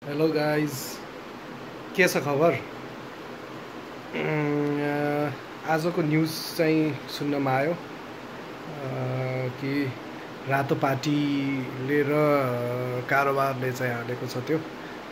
Hello guys, के छ खबर? आजको न्युज चाहिँ सुन्नमा आयो कि रातो पार्टीले र कारोबारले चाहिँ हालेको छ त्यो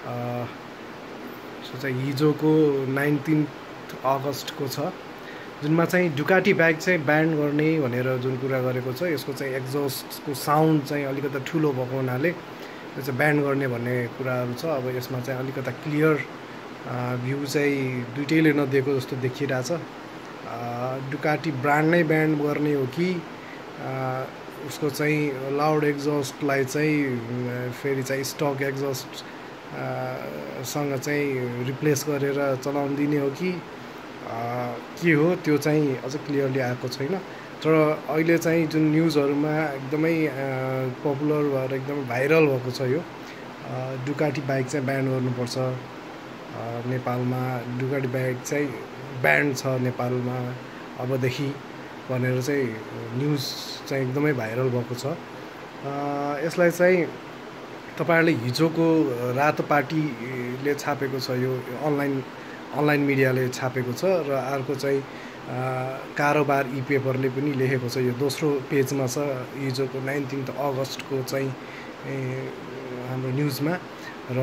सो चाहिँ हिजोको 19 अगस्टको छ, जुनमा चाहिँ डुकाटी बाइक चाहिँ ब्यान गर्ने भनेर जुन कुरा गरेको छ। यसको चाहिँ एक्जस्टको साउन्ड चाहिँ अलिकति ठुलो भएको हुनाले यो चाहिँ ब्यान गर्ने भन्ने कुराहरू छ। अब यसमा चाहिँ अलिकता क्लियर भ्यू चाहिँ दुइटैले नदिएको जस्तो देखिरहेछ। डुकाटी ब्रान्ड नै ब्यान गर्ने हो कि उसको चाहिँ लाउड एक्जस्टलाई चाहिँ फेरि चाहिँ स्टक एक्जस्ट सँग चाहिँ रिप्लेस गरेर चलाउन दिने हो कि के हो, त्यो चाहिँ अझ क्लियरली आएको छैन। तर अहिले चाहिँ जुन न्युजहरूमा एकदमै पपुलर भएर एकदमै भाइरल भएको छ यो डुकाटी बाइक चाहिँ ब्यान गर्नुपर्छ नेपालमा, डुकाटी बाइक चाहिँ ब्यान्ड छ नेपालमा अबदेखि भनेर चाहिँ न्युज चाहिँ एकदमै भाइरल भएको छ। यसलाई चाहिँ तपाईँहरूले हिजोको रातो पार्टीले छापेको छ, यो अनलाइन मिडियाले छापेको छ र अर्को चाहिँ कारोबार ई पेपरले पनि लेखेको छ। यो दोस्रो पेजमा छ हिजोको 19 अगस्टको चाहिँ हाम्रो न्युजमा, र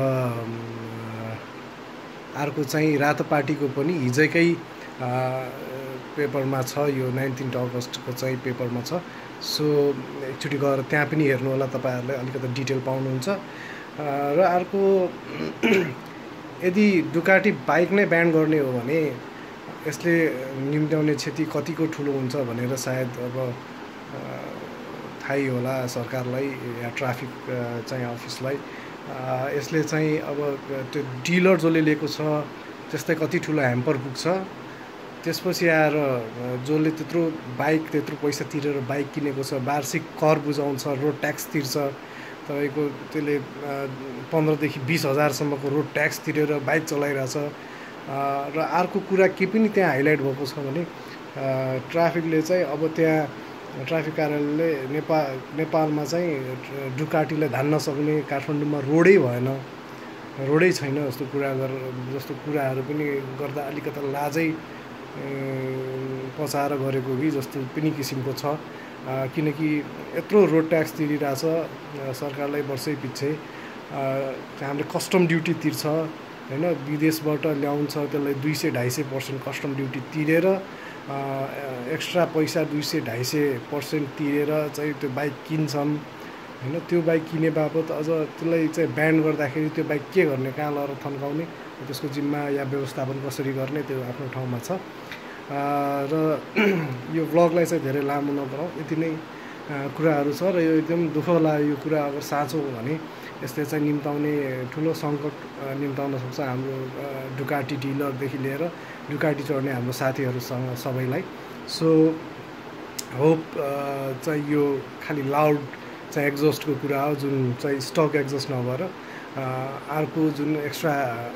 अर्को चाहिँ रातो पार्टीको पनि हिजोकै पेपरमा छ, यो 19 अगस्टको चाहिँ पेपरमा छ। सो एकचोटि गएर त्यहाँ पनि हेर्नु होला, तपाईँहरूले अलिकति डिटेल पाउनुहुन्छ। र अर्को यदि डुकाटी बाइक नै ब्यान गर्ने हो भने यसले निम्त्याउने क्षति कतिको ठुलो हुन्छ भनेर सायद अब थाहै होला सरकारलाई या ट्राफिक चाहिँ अफिसलाई। यसले चाहिँ अब त्यो डिलर जसले लिएको छ त्यस्तै कति ठुलो ह्याम्पर पुग्छ। त्यसपछि आएर जसले त्यत्रो पैसा तिरेर बाइक किनेको छ, वार्षिक कर बुझाउँछ, रोड ट्याक्स तिर्छ, तपाईँको त्यसले 15 देखि 20 हजारसम्मको रोड ट्याक्स तिरेर बाइक चलाइरहेछ। र अर्को कुरा के पनि त्यहाँ हाइलाइट भएको छ भने ट्राफिकले चाहिँ अब त्यहाँ ट्राफिक कार्यालयले नेपालमा चाहिँ डुकाटीलाई धान्न सक्ने काठमाडौँमा रोडै भएन, रोडै छैन जस्तो कुराहरू पनि गर्दा अलिकता लाजै पचाएर गरेको कि जस्तो पनि किसिमको छ। किनकि यत्रो रोड ट्याक्स तिरिरहेछ सरकारलाई वर्षै पछि। हामीले कस्टम ड्युटी तिर्छ होइन, विदेशबाट ल्याउँछ त्यसलाई 200-250% कस्टम ड्युटी तिरेर एक्स्ट्रा पैसा 200-250% तिरेर चाहिँ त्यो बाइक किन्छन् होइन। त्यो बाइक किने बापत अझ त्यसलाई चाहिँ ब्यान गर्दाखेरि त्यो बाइक के गर्ने, कहाँ लगेर थन्काउने, त्यसको जिम्मा या व्यवस्थापन कसरी गर्ने, त्यो आफ्नो ठाउँमा छ। र यो भ्लगलाई चाहिँ धेरै लामो नबनाऊ, यति नै कुराहरू छ। र यो एकदम दुःख लाग्यो यो कुरा अगर साँचो हो भने यसले चाहिँ निम्ताउने ठुलो सङ्कट निम्ताउन सक्छ हाम्रो डुकाटी डिलरदेखि लिएर डुकाटी चढ्ने हाम्रो साथीहरूसँग सबैलाई। सो होप चाहिँ यो खालि लाउड चाहिँ एक्जस्टको कुरा हो, जुन चाहिँ स्टक एक्जस्ट नभएर अर्को जुन एक्स्ट्रा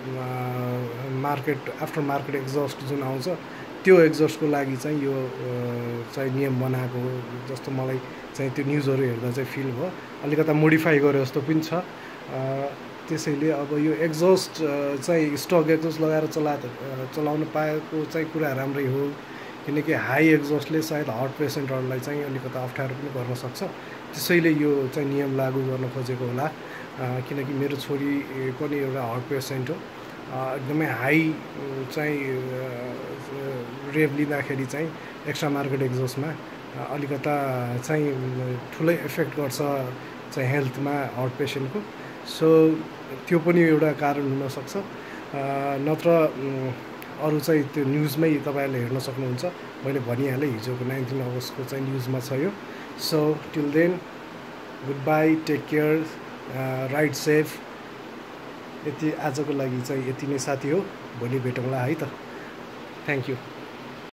आफ्टर मार्केट एक्जस्ट जुन आउँछ त्यो एक्जस्टको लागि चाहिँ यो चाहिँ नियम बनाएको जस्तो मलाई चाहिँ त्यो न्युजहरू हेर्दा चाहिँ फिल भयो। अलिकता मोडिफाई गरे जस्तो पनि छ। त्यसैले अब यो एक्जस्ट चाहिँ स्टक एक्जस्ट लगाएर चलाउन पाएको चाहिँ कुरा राम्रै हो, किनकि हाई एक्जस्टले सायद हार्ट पेसेन्टहरूलाई चाहिँ अलिकता अप्ठ्यारो पनि गर्न सक्छ। त्यसैले यो चाहिँ नियम लागू गर्न खोजेको होला, किनकि मेरो छोरी पनि एउटा हार्ट पेसेन्ट हो। एकदमै हाई चाहिँ रेभ लिँदाखेरि चाहिँ एक्स्ट्रा मार्केट एक्जस्टमा अलिकता चाहिँ ठुलै इफेक्ट गर्छ चाहिँ हेल्थमा हार्ट पेसेन्टको। सो त्यो पनि एउटा कारण हुनसक्छ, नत्र अरू चाहिँ त्यो न्युजमै तपाईँहरूले हेर्न सक्नुहुन्छ। मैले भनिहालेँ हिजोको 19 अगस्टको चाहिँ न्युजमा छ यो। So till then good bye, take care, ride safe. यति आजको लागि चाहिँ यति नै साथी हो, भोलि भेटौँला है त। Thank you.